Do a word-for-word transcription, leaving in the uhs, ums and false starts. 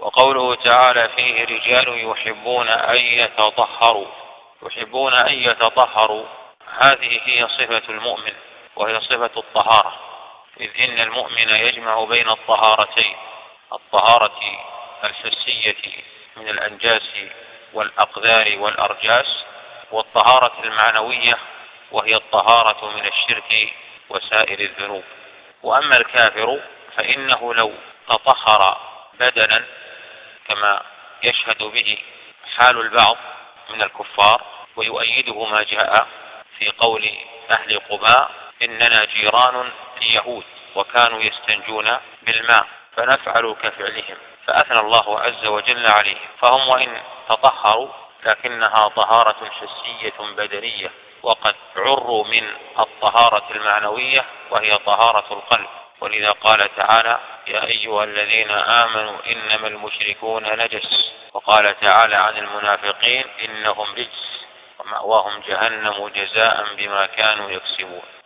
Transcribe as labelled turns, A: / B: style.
A: وقوله تعالى فيه رجال يحبون أن يتطهروا، يحبون أن يتطهروا، هذه هي صفة المؤمن وهي صفة الطهارة، إذ إن المؤمن يجمع بين الطهارتين، الطهارة الحسية من الأنجاس والأقذار والأرجاس، والطهارة المعنوية وهي الطهارة من الشرك وسائر الذنوب. وأما الكافر فإنه لو تطهر بدنا كما يشهد به حال البعض من الكفار، ويؤيده ما جاء في قول أهل قباء إننا جيران ليهود وكانوا يستنجون بالماء فنفعل كفعلهم، فأثنى الله عز وجل عليهم، فهم وإن تطهروا لكنها طهارة حسية بدنية، وقد عروا من الطهارة المعنوية وهي طهارة القلب. ولذا قال تعالى يا أيها الذين آمنوا إنما المشركون نجس، وقال تعالى عن المنافقين إنهم رجس ومأواهم جهنم جزاء بما كانوا يكسبون.